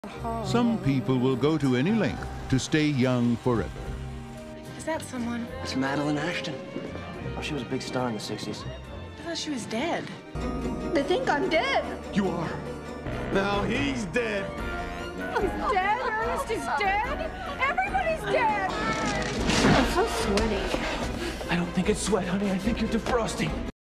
Some people will go to any length to stay young forever. Is that someone? It's Madeleine Ashton. Oh, she was a big star in the 60s. I thought she was dead. They think I'm dead. You are. Now he's dead. He's dead. Ernest is dead. Everybody's dead. I'm so sweaty. I don't think it's sweat, honey. I think you're defrosting.